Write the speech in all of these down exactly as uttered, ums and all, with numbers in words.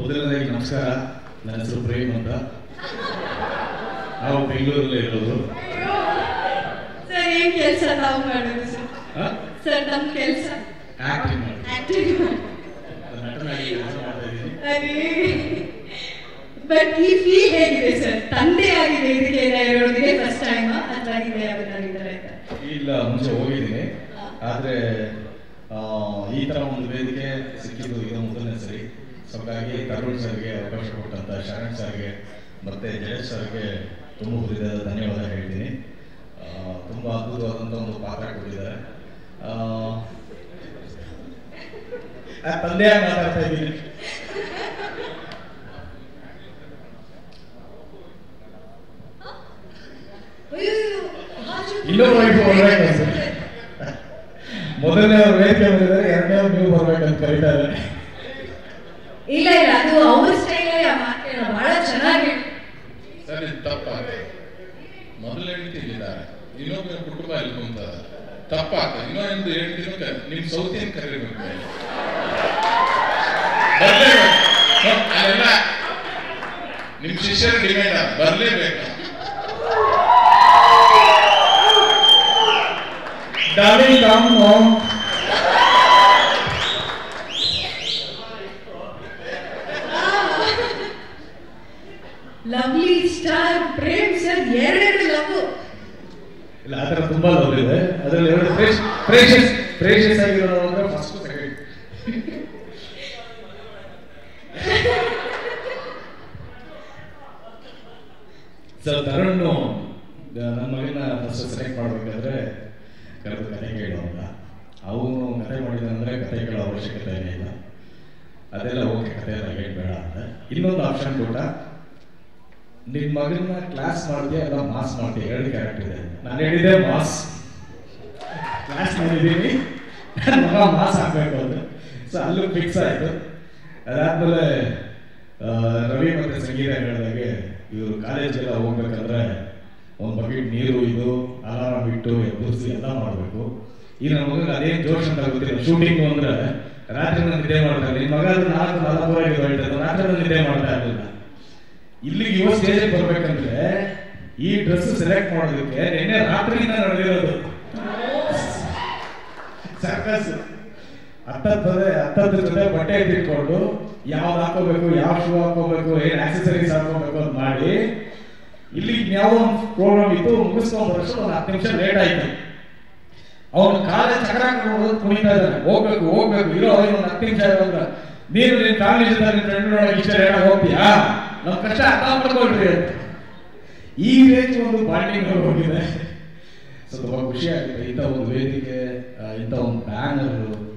ಮೊದಲನೇದಾಗಿ ನಮಸ್ಕಾರ. ನನ್ನ ಹೆಸರು ಪ್ರೇಮ್ ಅಂತ. ನಾವು ಬೆಂಗಳೂರಲ್ಲೇ ಇರೋದು. ಸರ್ ಏನ್ ಕೆಲಸ ತಾವು ಮಾಡೋದು ಸರ್? ಸರ್ ನಮ್ಮ ಕೆಲಸ ಆಕ್ಟಿಂಗ್ ಮಾಡೋದು. ಆಕ್ಟಿಂಗ್ ನಟನಾಗಿ ಕೆಲಸ ಮಾಡ್ತಾ ಇದ್ದೀನಿ. ಅರೆ ಬಟ್ ಈ ಫೀಲ್ ಹೇಗಿದೆ ಸರ್? ತಂದೆ ಆಗಿ ವೇದಿಕೆಯಲ್ಲಿ ಇರೋದಿಗೆ ಫಸ್ಟ್ ಟೈಮ್ ಅಥವಾ ಇದೆ ಯಾವ್ದಾದ್ರು ಈ ಥರ ಆಯ್ತಾ? ಇಲ್ಲ, ಮುಂಚೆ ಹೋಗಿದ್ದೀನಿ. ಆದರೆ ಈ ಥರ ಒಂದು ವೇದಿಕೆ ಸಿಕ್ಕಿದ್ದು ಇದು ಮೊದಲನೇ ಸರಿ. ಸೊ ಹಾಗಾಗಿ ತರುಣ್ ಸರ್ಗೆ ಅವಕಾಶ ಕೊಟ್ಟಂಥ ಶರಣ್ ಸರ್ಗೆ ಮತ್ತು ಜಯೇಶ್ ಸರ್ಗೆ ತುಂಬ ಹೃದಯದ ಧನ್ಯವಾದ ಹೇಳ್ತೀನಿ. ತುಂಬ ಅದ್ಭುತವಾದಂಥ ಒಂದು ಪಾತ್ರ ಕೊಟ್ಟಿದ್ದಾರೆ. ತಂದೆಯಾಗಿ ಮಾತಾಡ್ತಾ ಇದ್ದೀನಿ. ಇನ್ನೊಬ್ಬ ವೈಫ್ ಬರ್ಬೇಕು ಅನ್ಸುತ್ತೆ. ಮೊದಲನೇ ಅವ್ರು ವೇದಿಕೆ ಬಂದಿದ್ದಾರೆ, ಎರಡನೇ ಅವ್ರು ನೀವು ಬರ್ಬೇಕಂತ ಕರೀತಾರೆ. ಇಲ್ಲ ಇಲ್ಲ, ಅದು ಅವ್ರ ಸ್ಟೈಲಲ್ಲಿ ಆ ಮಾತೇನ ಬಹಳ ಚೆನ್ನಾಗಿ. ಸರ್ ಇದು ತಪ್ಪಾಗ್ತದೆ. ಮೊದಲು ಹೇಳ್ತಿದ್ದಾರೆ, ಇನ್ನೊಬ್ಬ ಕುಟುಂಬ ಅಲ್ಲಿ ಕುಂತದ ತಪ್ಪಾಗ್ತದೆ. ಇನ್ನೊಂದು ಹೇಳ್ತೀನಿ, ನಿಮ್ ಸೌತಿಯನ್ನು ಕರಿಬೇಕು, ಅಲ್ಲೆಲ್ಲ ನಿಮ್ ಶಿಷ್ಯರ ಡಿಮ್ಯಾಂಡ್ ಬರ್ಲೇಬೇಕು. Darling, come home. Lovely star Prem sir ಎರಡೆರಡು ಲವ್. ಇಲ್ಲ, ಆ ಥರ ತುಂಬಾ ಲವ್ ಇದೆ. ಅದರಲ್ಲಿ ಎರಡು ಪ್ರೇಷಿಯಸ್ ಪ್ರೇಷಿಯಸ್ ಆಗಿರೋ ಅಂದ್ರೆ ಫಸ್ಟ್ ಸೆಕೆಂಡ್. ಸರ್ ತರುಣ್ ನನ್ನ ಮಗನ ಫಸ್ಟ್ ಸೆಲೆಕ್ಟ್ ಮಾಡ್ಬೇಕಾದ್ರೆ ಕರೆದು ಕತೆ ಕೇಳೋಲ್ಲ. ಅವನು ಕತೆ ಮಾಡಿದಂದ್ರೆ ಕತೆ ಕೇಳೋ ಅವಶ್ಯಕತೆ ಇಲ್ಲ. ಅದೆಲ್ಲ ಓಕೆ, ಕತೆ ಎಲ್ಲ ಹೇಳ್ಬೇಡ ಅಂತ. ಇನ್ನೊಂದು ಆಪ್ಷನ್ ಕೊಟ್ಟ, ನಿನ್ನ ಮಗನ ಕ್ಲಾಸ್ ಮಾಡಿದೆ ಎಲ್ಲ ಮಾಸ್ ಮಾಡ್ತೀಯ, ಎರಡು ಕ್ಯಾರೆಕ್ಟರ್ ಇದೆ. ನಾನು ಹೇಳಿದೆ ಮಾಸ್ ಕ್ಲಾಸ್ ಮಾಡಿದ್ದೀನಿ, ನನ್ನ ಮಗ ಮಾಸ್ ಹಾಕ್ಬೇಕು ಅಂತ. ಸೊ ಅಲ್ಲೂ ಫಿಕ್ಸ್ ಆಯಿತು. ಅದಾದ್ಮೇಲೆ ರವಿ ಮತ್ತು ಸಂಗೀತ ಹೇಳಿದಾಗೆ ಇವರು ಕಾಲೇಜೆಲ್ಲ ಹೋಗ್ಬೇಕಂದ್ರೆ ಒಂದು ಬಕೆಟ್ ನೀರು ಇದು ಅಲಾರಾಮ್ ಬಿಟ್ಟು ಎಬ್ಬರಿಸಿ ಎಲ್ಲ ಮಾಡಬೇಕು. ಈ ನನ್ನ ಮಗನಿಗೆ ಅದೇನು ಜೋಶ್ ಅಂತ ಗೊತ್ತಿಲ್ಲ. ಶೂಟಿಂಗು ಅಂದರೆ ರಾತ್ರಿ ನಾನು ನಿದ್ದೆ ಮಾಡ್ತಾರೆ. ನಿಮ್ಮ ಮಗ ಅದು ನಾಲ್ಕು ನಾಲ್ಕೂವರೆಗೆ ಹೇಳ್ತಾರೆ, ರಾತ್ರಿ ನಾನು ನಿದ್ದೆ ಮಾಡ್ತಾ ಇರಲಿಲ್ಲ. ಇಲ್ಲಿಗೆ ಯುವ ಸ್ಟೇಜಿಗೆ ಬರ್ಬೇಕಂದ್ರೆ ಈ ಡ್ರೆಸ್ ಸೆಲೆಕ್ಟ್ ಮಾಡೋದಕ್ಕೆ ನಿನ್ನೆ ರಾತ್ರಿಯಿಂದ ನಡೆದಿರೋದು ಸರ್ಕಸ್. ಹತ್ತತ್ತದೆ ಹತ್ತದ ಜೊತೆ ಬಟ್ಟೆ ಎತ್ತಿಟ್ಕೊಂಡು ಯಾವ್ದು ಹಾಕೋಬೇಕು, ಯಾವ ಶೂ ಹಾಕೋಬೇಕು, ಏನ್ ಆಕ್ಸೆಸರೀಸ್ ಹಾಕೋಬೇಕು ಅಂತ ಮಾಡಿ ಇಲ್ಲಿಗೆ ಯಾವ ಒಂದು ಪ್ರೋಗ್ರಾಮ್ ಇತ್ತು ಮುಗಿಸ್ಕೊಂಡ್ ಬರೋಷ್ಟು ಒಂದು ಹತ್ತು ನಿಮಿಷ ಲೇಟ್ ಆಯ್ತು. ಅವನು ಕಾಲೇ ಚಕ್ರ ಹಾಕೊಂಡು ಕುಣಿತಾ ಇದ್ದಾನೆ, ಹೋಗ್ಬೇಕು ಹೋಗ್ಬೇಕು ಇರೋ ಒಂದು ಹತ್ತು ನಿಮಿಷ ಇರೋದ್ರ ನೀನು ನಿನ್ ಫ್ಯಾಮಿಲಿ ಜೊತೆ ನಿನ್ ಫ್ರೆಂಡ್ ನೋಡೋಕೆ ಇಷ್ಟ ಲೇಟ್ ಆಗಿ ಹೋಗ್ತೀಯಾ, ನಮ್ ಕಷ್ಟ ಅರ್ಥ ಮಾಡ್ಕೊಳ್ರಿ ಅಂತ. ಈ ರೇಂಜ್ ಒಂದು ಬಾಂಡಿಂಗ್ ಹೋಗಿದೆ. ಸೊ ತುಂಬಾ ಖುಷಿ ಆಗುತ್ತೆ. ಇಂಥ ಒಂದು ವೇದಿಕೆ, ಇಂಥ ಒಂದು ಬ್ಯಾನರ್,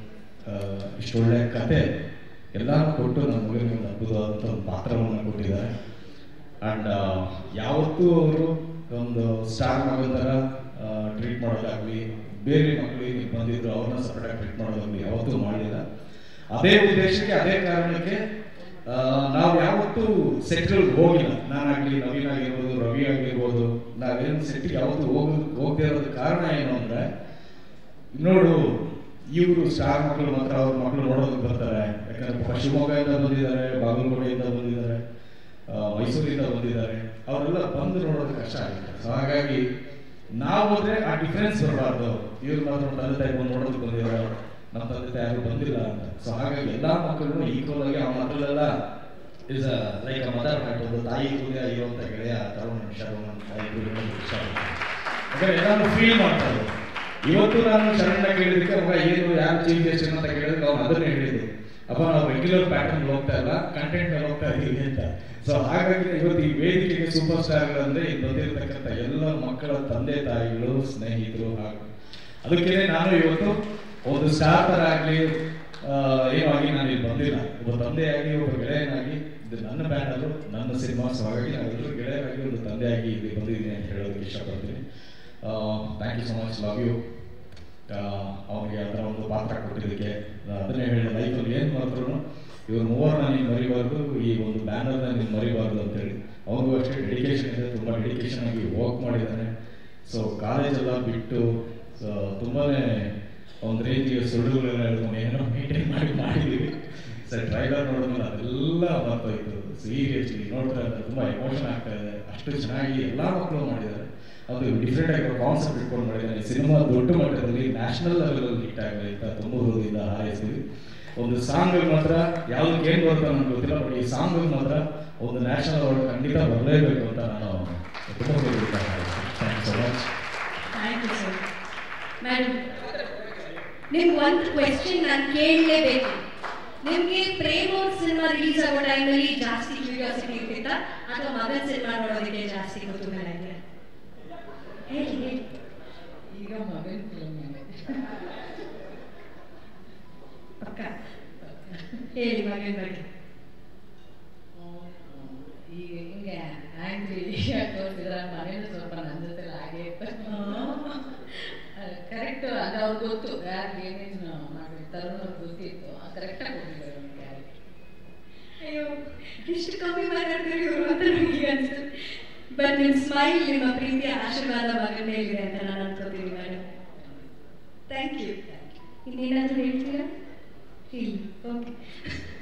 ಇಷ್ಟೊಳ್ಳೆ ಕತೆ ಎಲ್ಲಾನು ಕೊಟ್ಟು ನಮ್ಮ ಮಗನಿಗೆ ಒಂದು ಅದ್ಭುತವಾದಂಥ ಒಂದು ಪಾತ್ರವನ್ನು ಕೊಟ್ಟಿದ್ದಾರೆ. ಆ್ಯಂಡ್ ಯಾವತ್ತೂ ಅವರು ಒಂದು ಸ್ಟಾರ್ ಮಗನ ಥರ ಟ್ರೀಟ್ ಮಾಡೋದಾಗಲಿ, ಬೇರೆ ಮಕ್ಕಳಿಗೆ ಬಂದಿದ್ರು ಅವ್ರನ್ನ ಸಪ್ರೇಟಾಗಿ ಟ್ರೀಟ್ ಮಾಡೋದಾಗಲಿ ಯಾವತ್ತೂ ಮಾಡಲಿಲ್ಲ. ಅದೇ ಉದ್ದೇಶಕ್ಕೆ, ಅದೇ ಕಾರಣಕ್ಕೆ ನಾವು ಯಾವತ್ತೂ ಸೆಟ್ಗಳಿಗೆ ಹೋಗಿಲ್ಲ. ನಾನಾಗಲಿ, ನವೀನ್ ಆಗಿರ್ಬೋದು, ರವಿ ಆಗಿರ್ಬೋದು, ನಾವೇನು ಸೆಟ್ಗೆ ಯಾವತ್ತೂ ಹೋಗ ಹೋಗದೇ ಇರೋದು ಕಾರಣ ಏನು ಅಂದರೆ, ನೋಡು ಇವರು ಸ್ಟಾರ್ ಮಕ್ಕಳು ಮಾತ್ರ ಅವ್ರ ಮಕ್ಕಳು ನೋಡೋದಕ್ಕೆ ಬರ್ತಾರೆ. ಯಾಕಂದ್ರೆ ಶಿವಮೊಗ್ಗದಿಂದ ಬಂದಿದ್ದಾರೆ, ಬಾಗಲಕೋಟೆಯಿಂದ ಬಂದಿದ್ದಾರೆ, ಮೈಸೂರಿಂದ ಬಂದಿದ್ದಾರೆ. ಅವರೆಲ್ಲ ಬಂದು ನೋಡೋದು ಕಷ್ಟ ಆಗುತ್ತೆ. ಸೊ ಹಾಗಾಗಿ ನಾವು ಹೋದ್ರೆ ಆ ಡಿಫ್ರೆನ್ಸ್ ಬರಬಾರ್ದು. ಇವ್ರು ಮಾತ್ರ ತಂದೆ ತಾಯಿ ಬಂದು ನೋಡೋದಕ್ಕೆ ಬಂದಿದ್ದಾರೆ, ನಮ್ಮ ತಂದೆ ತಾಯಿ ಯಾರು ಬಂದಿಲ್ಲ ಅಂತ. ಸೊ ಹಾಗಾಗಿ ಎಲ್ಲ ಮಕ್ಕಳು ಈಕ್ವಲ್ ಆಗಿ ಆ ಮಕ್ಕಳೆಲ್ಲ is like a mother heart, ಒಂದು ತಾಯಿ ಹೃದಯ ಇರುವಂಥ ಗೆಳೆಯ ತರುಣ್ ಶರಣ್ ತಾಯಿ ಇಷ್ಟ ಆಗುತ್ತೆ. ಯಾಕಂದ್ರೆ ಎಲ್ಲಾನು ಫೀಲ್ ಮಾಡ್ತಾರೆ. ಇವತ್ತು ನಾನು ಶರಣ್ಣ ಕೇಳಿದಕ್ಕೆ ಮಗ ಏನು ಯಾರು ಚೀಫ್ ಗೆಸ್ಟ್ ಅಂತ ಕೇಳಿದ್ರೆ ಅವ್ನು ಅದನ್ನೇ ಹೇಳಿದ್ದು, ಅಪ್ಪ ನಾವು ರೆಗ್ಯುಲರ್ ಪ್ಯಾಟರ್ನ್ ಹೋಗ್ತಾ ಇಲ್ಲ, ಕಂಟೆಂಟ್ ಮೇಲೆ ಹೋಗ್ತಾ ಇದ್ದೀವಿ ಅಂತ. ಸೊ ಹಾಗಾಗಿ ಇವತ್ತು ಈ ವೇದಿಕೆಗೆ ಸೂಪರ್ ಸ್ಟಾರ್ಗಳಂದ್ರೆ ಇಲ್ಲಿ ಬಂದಿರತಕ್ಕಂಥ ಎಲ್ಲ ಮಕ್ಕಳ ತಂದೆ ತಾಯಿಗಳು, ಸ್ನೇಹಿತರು. ಹಾಗೂ ಅದಕ್ಕೆ ನಾನು ಇವತ್ತು ಒಂದು ಸ್ಟಾರ್ ತರ ಆಗಲಿ ಏನೋ ಆಗಿ ನಾನು ಇಲ್ಲಿ ಬಂದಿಲ್ಲ. ಒಬ್ಬ ತಂದೆಯಾಗಿ, ಒಬ್ಬ ಗೆಳೆಯನಾಗಿ, ಇದು ನನ್ನ ಬ್ಯಾನರು, ನನ್ನ ಸಿನಿಮಾ. ಸೊ ಹಾಗಾಗಿ ನಾವೆಲ್ಲರೂ ಗೆಳೆಯರಾಗಿ ಒಂದು ತಂದೆಯಾಗಿ ಇಲ್ಲಿ ಬಂದಿದ್ದೀನಿ ಅಂತ ಹೇಳೋದಕ್ಕೆ ಇಷ್ಟಪಡ್ತೀನಿ. Thank you so much, love you. ಅವ್ರಿಗೆ ಅದರ ಒಂದು ಪಾತ್ರ ಕೊಟ್ಟಿದ್ದಕ್ಕೆ ಅದನ್ನೇ ಹೇಳಿ, ಲೈಫಲ್ಲಿ ಏನು ಮಾಡಿದ್ರು ಇವ್ರು ಮೂವರನ್ನ ನೀನು ಮರಿಬಾರ್ದು, ಈ ಒಂದು ಬ್ಯಾನರ್ನ ನೀನು ಮರಿಬಾರ್ದು ಅಂತೇಳಿ. ಅವ್ರಿಗೂ ಅಷ್ಟೇ ಡೆಡಿಕೇಶನ್ ಇದೆ, ತುಂಬ ಡೆಡಿಕೇಶನ್ ಆಗಿ ವರ್ಕ್ ಮಾಡಿದ್ದಾನೆ. ಸೊ ಕಾಲೇಜೆಲ್ಲ ಬಿಟ್ಟು ತುಂಬಾ ಒಂದು ರೇಂಜಿಗೆ ಸುಳ್ಳುಗಳೆಲ್ಲ ಹೇಳ್ಕೊಂಡು ಏನೋ ಮೇಂಟೈನ್ ಮಾಡಿ ಮಾಡಿದ್ದೀವಿ. ಸೊ ಸರ್ ಟ್ರೈಲರ್ ನೋಡಿದ್ಮೇಲೆ ಅದೆಲ್ಲ ಬರ್ತೋಯ್ತು. ಸೀರಿಯಸ್ಲಿ ನೋಡಿದ್ರೆ ಅದು ತುಂಬ ಎಮೋಷನ್ ಆಗ್ತಾ ಇದೆ. ಅಷ್ಟು ಚೆನ್ನಾಗಿ ಎಲ್ಲ ಮಕ್ಕಳು ಮಾಡಿದ್ದಾರೆ. ಅದು ಡಿಫ್ರೆಂಟ್ ಆಗಿರೋ ಕಾನ್ಸೆಪ್ಟ್ ಇಟ್ಕೊಂಡು ಮಾಡಿದ್ದಾರೆ. ಸಿನಿಮಾ ದೊಡ್ಡ ಮಟ್ಟದಲ್ಲಿ ನ್ಯಾಷನಲ್ ಲೆವೆಲಲ್ಲಿ ಹಿಟ್ ಆಗಲಿ ಅಂತ ತುಂಬ ಹೃದಯದಿಂದ ಹಾರೈಸ್ತೀವಿ. ಒಂದು ಸಾಂಗ್ ಮಾತ್ರ ಯಾವುದಕ್ಕೆ ಏನು ಬರುತ್ತೆ ನನಗೆ ಗೊತ್ತಿಲ್ಲ, ಬಟ್ ಈ ಸಾಂಗ್ ಮಾತ್ರ ಒಂದು ನ್ಯಾಷನಲ್ ಅವಾರ್ಡ್ ಖಂಡಿತ ಬರಲೇಬೇಕು ಅಂತ ನಾನು ತುಂಬ ಹೃದಯದಿಂದ ಹಾರೈಸ್ತೀನಿ. Thank you so much. Thank you sir. Madam, ನಿಮ್ಗೆ ಒಂದು ಕ್ವೆಶ್ಚನ್ ನಾನು ಕೇಳಲೇಬೇಕು. ನಿಮಗೆ ಪ್ರೇಮ್ ಅವ್ರ ಸಿನಿಮಾ ರಿಲೀಸ್ ಆಗೋ ಟೈಮಲ್ಲಿ ಜಾಸ್ತಿ ಕ್ಯೂರಿಯಾಸಿಟಿ ಇರ್ತಿತ್ತ ಅಥವಾ ಮಗನ ಸಿನಿಮಾ ನೋಡೋದಕ್ಕೆ ಜಾಸ್ತಿ ಕುತೂಹಲ ಇದೆ? ಹೇಳಿ ಹೇಳಿ. ಈಗ ಮಗನ ಫಿಲ್ಮ್ ಪಕ್ಕ ಹೇಳಿ ಮಗನ ಬಗ್ಗೆ. ಈಗ ಹಿಂಗೆ ಆ್ಯಂಗ್ರಿ ತೋರಿಸಿದ್ರೆ ಮನೇಲಿ ಸ್ವಲ್ಪ ನನ್ನ ಜೊತೆ ಹಾಗೆ ಕರೆಕ್ಟ್ ಅದು ಅವ್ರಿಗೆ ಗೊತ್ತು ಯಾರು ಏನೇನು ಮಾಡಿರ್ತಾರೋ ಅವ್ರಿಗೆ ಗೊತ್ತಿತ್ತು, ಕರೆಕ್ಟಾಗಿ ಕೊಟ್ಟಿದ್ದಾರೆ ನಮಗೆ. ಅಯ್ಯೋ ಇಷ್ಟು ಕಮ್ಮಿ ಮಾತಾಡ್ತಾರೆ ಇವರು ಅಂತ ನನಗೆ ಅನಿಸ್ತು. ಬಟ್ ನಿಮ್ಮ ಸ್ಮೈಲ್, ನಿಮ್ಮ ಪ್ರೀತಿಯ ಆಶೀರ್ವಾದ ಮಗನ ಮೇಲಿದೆ ಅಂತ ನಾನು ಅನ್ಕೋತೀನಿ ಮೇಡಮ್. Thank you. ಇನ್ನೇನಾದರೂ ಹೇಳ್ತೀರಾ? ಇಲ್ಲ, ಓಕೆ.